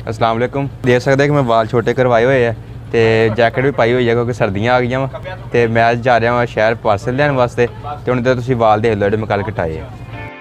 अस्सलाम वालेकुम। देख सकते कि मैं वाल छोटे करवाए हुए है तो जैकेट भी पाई हुई है क्योंकि सर्दियाँ आ गई वा तो मैं जा रहा हाँ शहर पार्सल लैन वास्ते तो हूँ तुम वाल देख लो जो मैं कल कटाए है।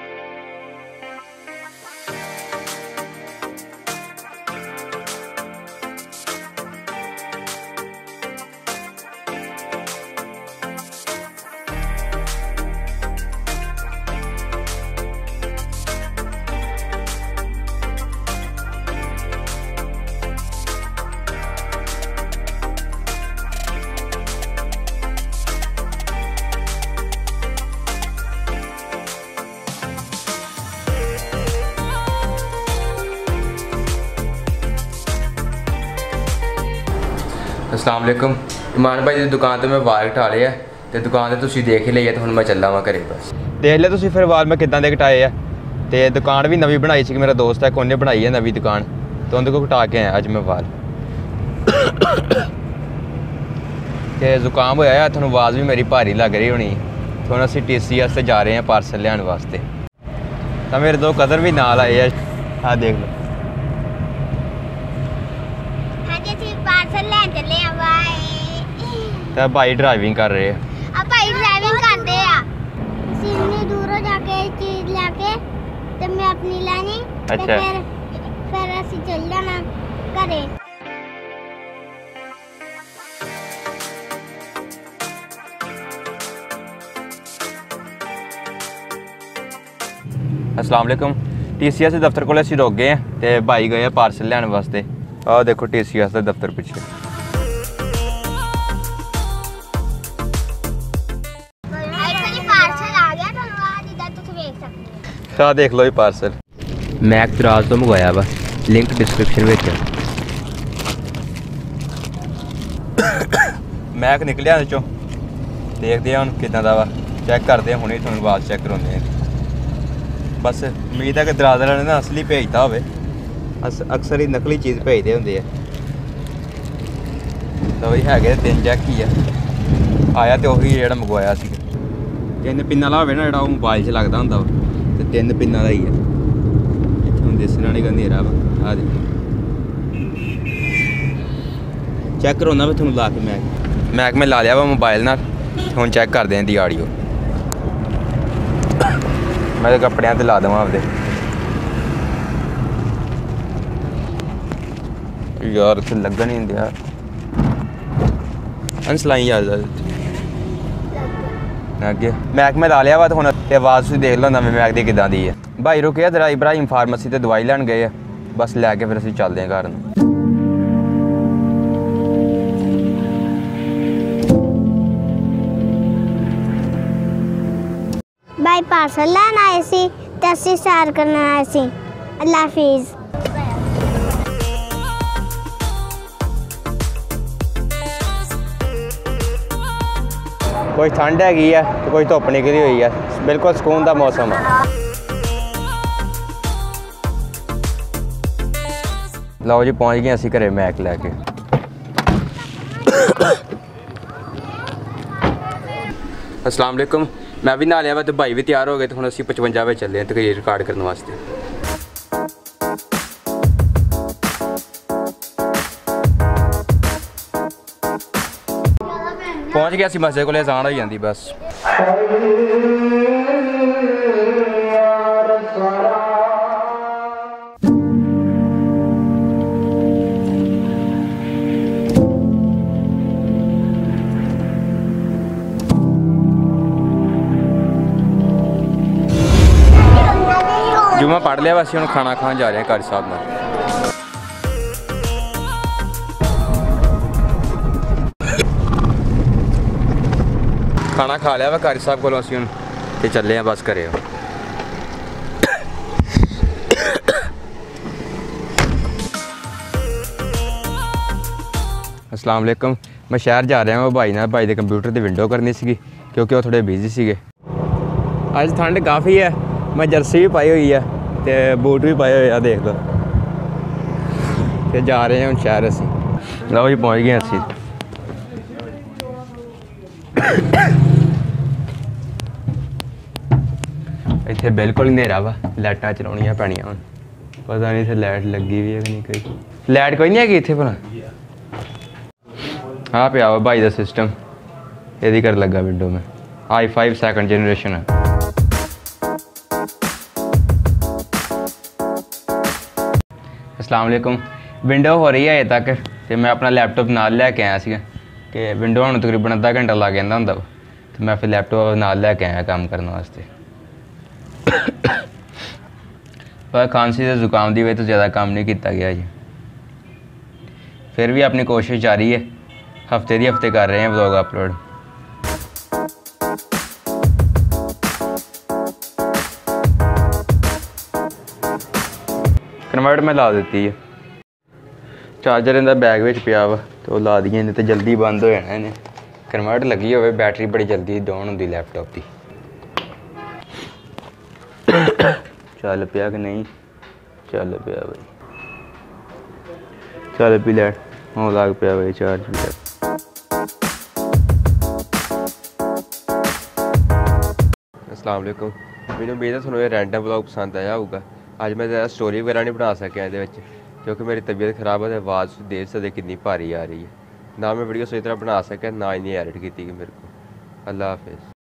अस्सलाम वालेकुम। इमान भाई की दुकान तो मैं वाल कटा लिया तो दुकान तो तुम देख ही लिया तो हूँ मैं चला वा घरे बस देख लिया तुम फिर वाल मैं किदा के कटाए है तो दुकान भी नवी बनाई सी मेरा दोस्त है उन्हें बनाई है नवी दुकान तो उन्हें को कटा के आया अज मैं वाल तो जुकाम होया है थोड़ा आवाज़ भी मेरी भारी लग रही होनी तो हम असी TC वास्ते जा रहे हैं पार्सल लियान वास्ते तो मेरे दो कदर भी नाल आए हैं। हाँ देख लो तो भाई ड्राइविंग कर रहे हैं। अब भाई ड्राइविंग करते हैं इतनी दूर जाके चीज लेके तो मैं अपनी लानी अच्छा फिर ਅਸੀਂ ਚੱਲ ਜਾਣਾ ਘਰੇ। अस्सलाम वालेकुम। TCS के दफ्तर को असीं रुक गए हैं तो भाई गए हैं पार्सल लैन वास्ते। आह देखो TCS का दफ्तर पिछे हाँ देख लो ये पार्सल मैक दराज तो मंगवाया वा लिंक डिस्क्रिप्शन में मैक निकलिया चो देखते हैं हम कितना दा वा चैक करते हैं हुणे थोड़ी आवाज़ चैक करवाने हैं बस उम्मीद है कि दराज वाले ने असली भेजता हो अक्सर ही नकली चीज़ भेजते होंगे तो ये है 3 जैक ही है आया तो वही जो मंगवाया 3 पिन वाला हो ना जो मोबाइल 'च लगता होंगे तो 3 पिन का ही है इतों दिसना नहीं अंधेरा वा आ देखो चैक करवाना मैं थोड़ा ला के मैक में ला लिया वा मोबाइल ना हम चैक करते हैं दी आडियो मैं तो कपड़िया ते ला देव आपदे यार इतने लगन ही नहीं दिया अनसलाई याद अगे मैक में ला लिया वा तो हूँ आवाज़ देख लो नवे मैक की किदा दी है। भाई रुके जरा इब्राहिम फार्मेसी ते दवाई लैन गए बस लैके फिर असीं चलते हैं घर। भाई पार्सल लैन आए सी ते असीं सैर करन आए सी। अल्लाह हाफिज़। कोई ठंड हैगी है तो कोई धुप निकली हुई है बिल्कुल सुकून का मौसम है। लो जी पहुँच गए असीं घरे मैक लैके अस्सलाम वालेकुम। मैं भी नहा लिया वा तो भाई भी तैयार हो गए तो हम असीं 55 में चले हैं तकरीर रिकॉर्ड करने वास्ते। पहुँच गया मस्जिद को अजान हो जाती बस जुम्मा पढ़ लिया वैसे हम खाना खान जा रहे हैं कारी साहब में। खाना खा लिया वा कारी साहब को असीं हुण ते चले हैं बस घरे। अस्सलाम वालेकुम। मैं शहर जा रहा हूँ भाई भाई के कंप्यूटर की विंडो करनी सी क्योंकि वो थोड़े बिजी थे। अज ठंड काफ़ी है मैं जर्सी भी पाई हुई है तो बूट भी पाए हुए देख लो तो जा रहे हैं हम शहर असी। लो जी पहुँच गए असी इत्थे बिल्कुल ही नेरा वा लाइटां चलाउणियां पैणियां हुण पता नहीं इतने लाइट लगी भी है कि नहीं कोई लाइट कोई नहीं है इतने भला हाँ पे आओ भाई का सिस्टम यदि कर लगा विंडो में i5 2nd जनरेशन है। अस्सलाम वालेकुम विंडो हो रही है अजे तक तो मैं अपना लैपटॉप नाल लैके आया सी कि विंडो होने तकरीबन अद्धा घंटा लग जाता होंगे तो मैं फिर लैपटॉप नाल लैके आया काम करने वास्ते। पर खांसी से जुकाम की वजह तो ज़्यादा काम नहीं किया गया जी फिर भी अपनी कोशिश जारी है हफ्ते दी हफ्ते कर रहे हैं व्लॉग अपलोड। कन्वर्ट में ला दी है चार्जर इनका बैग में पिया वा तो ला दिए नहीं तो जल्दी बंद हो जाना इन्हें कन्वर्ट लगी हो बैटरी बड़ी जल्दी डाउन होती लैपटॉप की। चल पिया कि नहीं चल पिया भाई चल पी लैट हाँ लग पिया भाई चार्ज भी अस्सलाम वालेकुम मैंने उम्मीद है थोड़ा रैंडम ब्लॉग पसंद आया होगा। अज मैं ज़्यादा स्टोरी वगैरह नहीं बना सकिया ये क्योंकि मेरी तबीयत खराब है तो आवाज़ देख सकते कितनी भारी आ रही है ना मैं वीडियो सही तरह बना सकिया ना इन्नी एडिट की मेरे को। अल्लाह हाफिज़।